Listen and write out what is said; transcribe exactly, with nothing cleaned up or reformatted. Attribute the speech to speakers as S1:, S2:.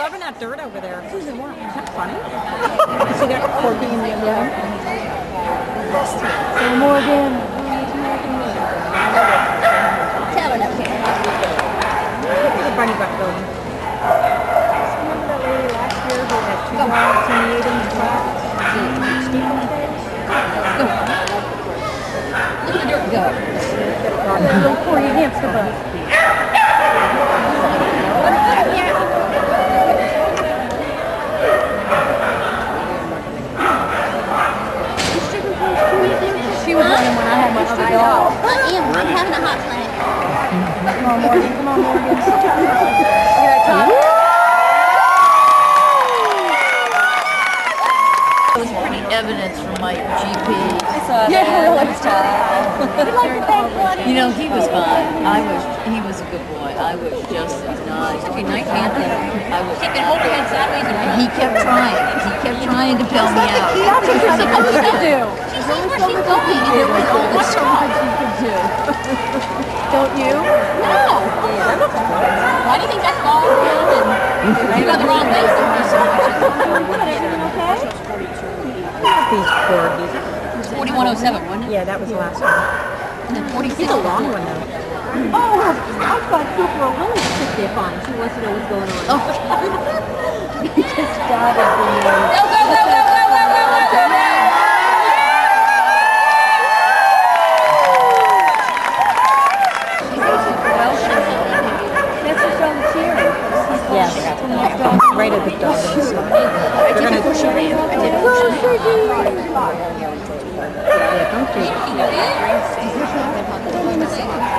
S1: loving that dirt over there. Isn't that funny? See that corgi in the other one?
S2: So Morgan.
S1: Tell her that we Look at the bunny butt building. Remember that lady last year who had two dogs and he ate in the trap? Go. Look at the dirt go.
S2: The little corgi hamster butt. She was running when I had my other dog.
S3: I am. I'm having a hot flash.
S2: Come on, Morgan. Come on, Morgan. Look at that top.
S4: It was pretty evidence from my G P.
S2: I saw that. Yeah, really
S4: You know, he was fine. I was, he was a good boy. I was just not.
S1: Okay, nice hand.
S4: I was.
S1: Keep it holding it sideways and
S4: He kept trying. He kept trying to bail me out.
S2: That's what you're supposed to do.
S3: She sees where she's going.
S2: There was only so much you could do. Don't you?
S3: No. Why do you think that's all good? You got the wrong way.
S2: Everything okay?
S1: These corgis.
S3: forty-one oh seven, wasn't it?
S1: Yeah, that was the last one.
S3: And then forty-six.
S1: He's a long one though.
S2: Oh, I thought Cooper really sit there fine. She wants to know what's going on.
S3: Oh.
S2: He just started being...
S3: Go, go, go, go, go, go, go, go, go.
S2: That's what's all the cheering.
S1: Yes. Right at the dog. They're going to push it. Yeah, don't do it.